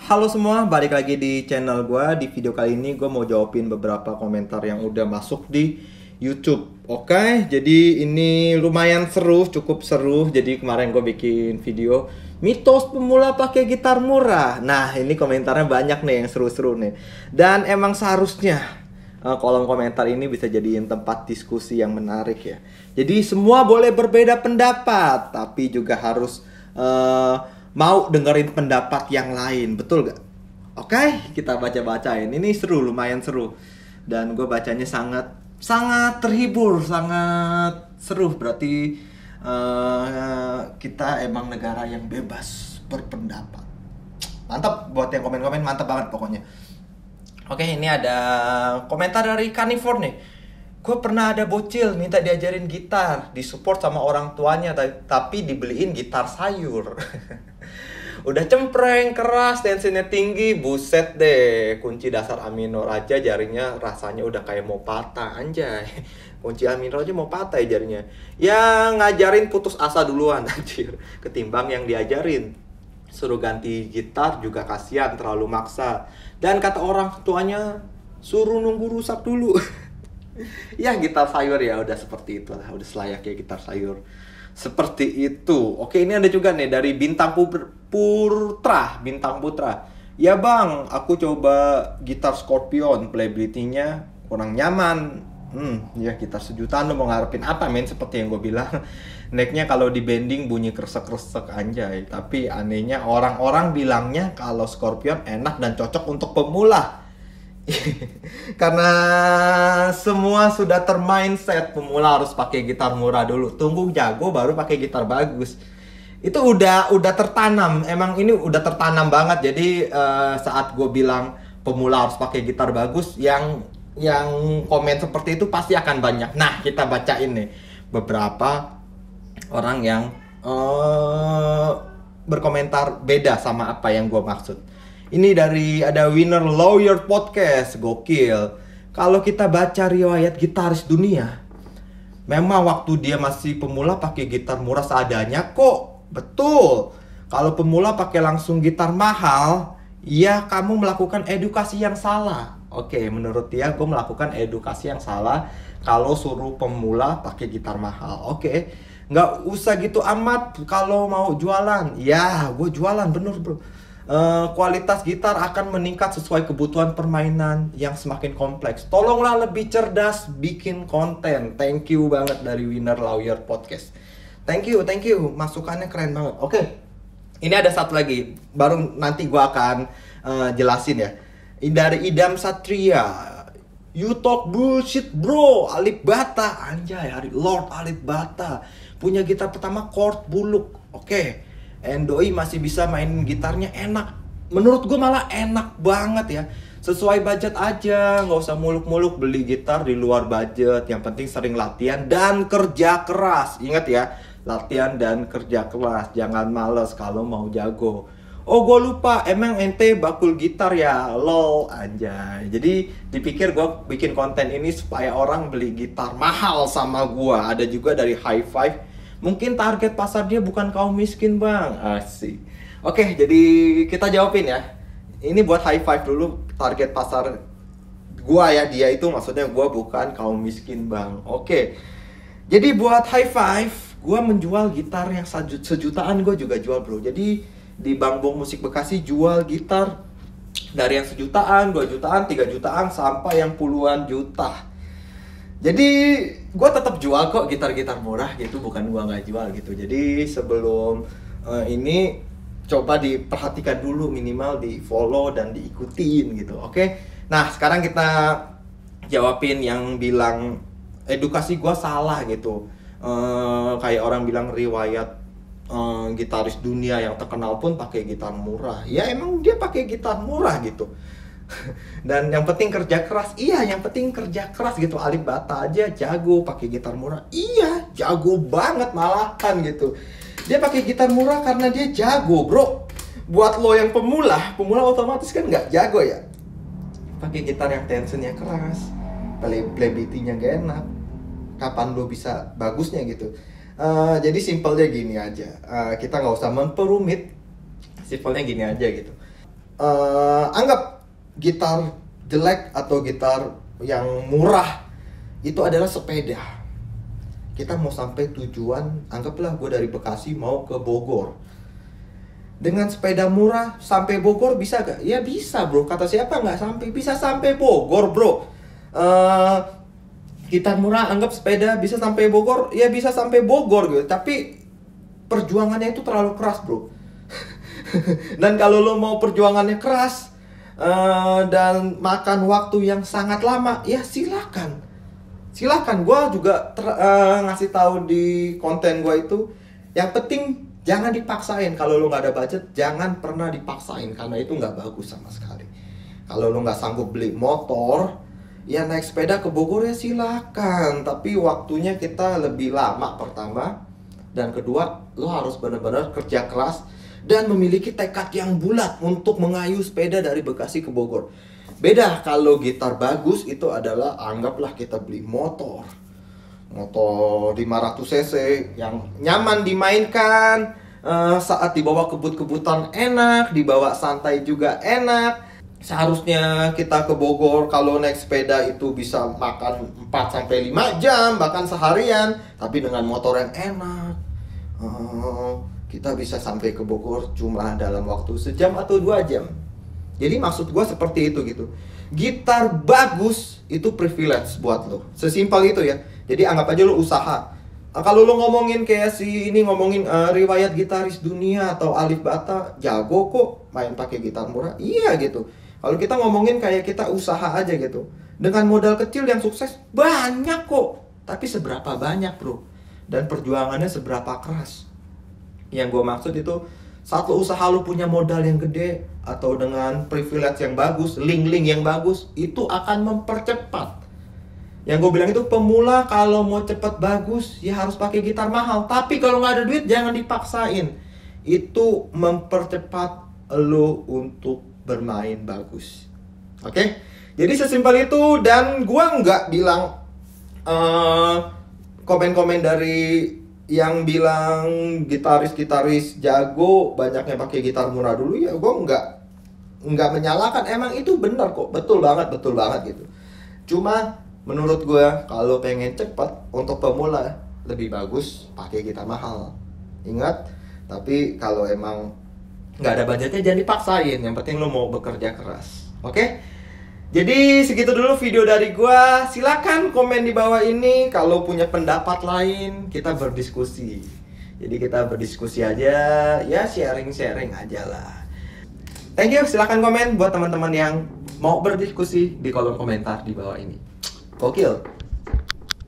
Halo semua, balik lagi di channel gue. Di video kali ini gue mau jawabin beberapa komentar yang udah masuk di YouTube. Oke, jadi ini lumayan seru, cukup seru. Jadi kemarin gue bikin video mitos pemula pakai gitar murah. Nah, ini komentarnya banyak nih yang seru-seru nih. Dan emang seharusnya kolom komentar ini bisa jadiin tempat diskusi yang menarik ya. Jadi semua boleh berbeda pendapat, tapi juga harus mau dengerin pendapat yang lain, betul gak? Oke, kita baca-bacain. Ini seru, lumayan seru. Dan gue bacanya sangat terhibur, sangat seru. Berarti kita emang negara yang bebas berpendapat. Mantap, buat yang komen-komen mantap banget pokoknya. Oke, ini ada komentar dari Carnivore nih. Gue pernah ada bocil minta diajarin gitar, disupport sama orang tuanya, tapi dibeliin gitar sayur. Udah cempreng, keras, tensinya tinggi, buset deh. Kunci dasar A minor aja jarinya rasanya udah kayak mau patah, anjay. Kunci A minor aja mau patah ya jarinya. Ya ngajarin putus asa duluan, anjir. Ketimbang yang diajarin. Suruh ganti gitar juga kasihan, terlalu maksa. Dan kata orang tuanya, suruh nunggu rusak dulu. Ya gitar sayur ya, udah seperti itulah. Udah selayaknya gitar sayur. Seperti itu. Oke, ini ada juga nih dari Bintang Putra. Ya bang, aku coba gitar Scorpion, playability-nya kurang nyaman. Ya gitar sejutaan lo mau ngarepin apa men, seperti yang gue bilang. Necknya kalau di bending bunyi kresek-kresek anjay. Tapi anehnya orang-orang bilangnya kalau Scorpion enak dan cocok untuk pemula. Karena semua sudah termindset pemula harus pakai gitar murah dulu, tunggu jago baru pakai gitar bagus. Itu udah tertanam, emang ini udah tertanam banget. Jadi saat gue bilang pemula harus pakai gitar bagus, yang komen seperti itu pasti akan banyak. Nah, kita bacain nih beberapa orang yang berkomentar beda sama apa yang gue maksud. Ini dari ada Winner Lawyer Podcast, gokil. Kalau kita baca riwayat gitaris dunia, memang waktu dia masih pemula pakai gitar murah seadanya kok. Betul. Kalau pemula pakai langsung gitar mahal, ya kamu melakukan edukasi yang salah. Oke, menurut dia gue melakukan edukasi yang salah kalau suruh pemula pakai gitar mahal. Oke, nggak usah gitu amat kalau mau jualan. Ya, gue jualan bener bro. Kualitas gitar akan meningkat sesuai kebutuhan permainan yang semakin kompleks. Tolonglah lebih cerdas bikin konten. Thank you banget dari Winner Lawyer Podcast. Thank you. Masukannya keren banget. Oke. Ini ada satu lagi. Baru nanti gua akan jelasin ya. Ini dari Idam Satria. You talk bullshit bro. Alip Bata. Anjay, Lord Alip Bata. Punya gitar pertama chord buluk. Oke. Doi masih bisa main gitarnya enak. Menurut gue malah enak banget ya. Sesuai budget aja, nggak usah muluk-muluk beli gitar di luar budget. Yang penting sering latihan dan kerja keras. Ingat ya, latihan dan kerja keras. Jangan males kalau mau jago. Oh gue lupa, emang ente bakul gitar ya? Lol, anjay. Jadi dipikir gue bikin konten ini supaya orang beli gitar mahal sama gue. Ada juga dari High Five. Mungkin target pasar dia bukan kaum miskin bang. Asik. Oke, jadi kita jawabin ya. Ini buat High Five dulu. Target pasar gua ya, dia itu maksudnya gua bukan kaum miskin bang. Oke. Jadi buat High Five, gua menjual gitar yang sejutaan gua juga jual bro. Jadi di Bangbong Musik Bekasi jual gitar dari yang sejutaan, 2 jutaan, 3 jutaan sampai yang puluhan juta. Jadi gue tetap jual kok gitar-gitar murah gitu, bukan gue nggak jual gitu. Jadi sebelum ini coba diperhatikan dulu, minimal di follow dan diikutin gitu, oke? Nah sekarang kita jawabin yang bilang edukasi gue salah gitu. Kayak orang bilang riwayat gitaris dunia yang terkenal pun pakai gitar murah. Ya emang dia pakai gitar murah gitu. Dan yang penting kerja keras. Iya, yang penting kerja keras gitu. Alip Bata aja jago pakai gitar murah. Iya, jago banget malahan gitu. Dia pakai gitar murah karena dia jago, bro. Buat lo yang pemula otomatis kan nggak jago ya. Pakai gitar yang tensionnya keras, playability-nya gak enak. Kapan lo bisa bagusnya gitu. Jadi simpelnya gini aja. Kita nggak usah memperumit. Simpelnya gini aja gitu. anggap gitar jelek atau gitar yang murah itu adalah sepeda. Kita mau sampai tujuan, anggaplah gue dari Bekasi mau ke Bogor. Dengan sepeda murah sampai Bogor bisa gak? Ya bisa bro, kata siapa nggak sampai? Bisa sampai Bogor bro. Gitar murah anggap sepeda bisa sampai Bogor, ya bisa sampai Bogor gitu. Tapi perjuangannya itu terlalu keras bro. Dan kalau lo mau perjuangannya keras dan makan waktu yang sangat lama, ya silakan. Silakan, gue juga ngasih tahu di konten gue itu. Yang penting jangan dipaksain. Kalau lo nggak ada budget, jangan pernah dipaksain karena itu nggak bagus sama sekali. Kalau lo nggak sanggup beli motor, ya naik sepeda ke Bogor ya silakan. Tapi waktunya kita lebih lama pertama, dan kedua lo harus benar-benar kerja keras dan memiliki tekad yang bulat untuk mengayuh sepeda dari Bekasi ke Bogor. Beda kalau gitar bagus itu adalah anggaplah kita beli motor 500 cc yang nyaman dimainkan, saat dibawa kebut-kebutan enak, dibawa santai juga enak. Seharusnya kita ke Bogor kalau naik sepeda itu bisa makan 4-5 jam bahkan seharian, tapi dengan motor yang enak kita bisa sampai ke Bogor cuma dalam waktu sejam atau 2 jam. Jadi maksud gue seperti itu gitu. Gitar bagus itu privilege buat lo. Sesimpel itu ya. Jadi anggap aja lo usaha. Kalau lo ngomongin kayak si ini ngomongin riwayat gitaris dunia atau Alif Bata, jago kok main pakai gitar murah. Iya gitu. Kalau kita ngomongin kayak kita usaha aja gitu. Dengan modal kecil yang sukses banyak kok. Tapi seberapa banyak bro? Dan perjuangannya seberapa keras? Yang gue maksud itu, saat lo usaha lo punya modal yang gede atau dengan privilege yang bagus, link-link yang bagus, itu akan mempercepat. Yang gue bilang itu pemula kalau mau cepet bagus ya harus pakai gitar mahal. Tapi kalau nggak ada duit jangan dipaksain. Itu mempercepat lo untuk bermain bagus. Oke? Jadi sesimpel itu, dan gue nggak bilang komen-komen dari yang bilang gitaris-gitaris jago banyaknya pakai gitar murah dulu, ya gue nggak menyalahkan, emang itu benar kok, betul banget gitu. Cuma menurut gue kalau pengen cepat untuk pemula lebih bagus pakai gitar mahal. Ingat, tapi kalau emang nggak ada budgetnya jangan dipaksain, yang penting lo mau bekerja keras. Oke? Jadi segitu dulu video dari gua. Silakan komen di bawah ini kalau punya pendapat lain, kita berdiskusi. Jadi kita berdiskusi aja, ya sharing-sharing aja lah. Thank you, silakan komen buat teman-teman yang mau berdiskusi di kolom komentar di bawah ini. Gokil.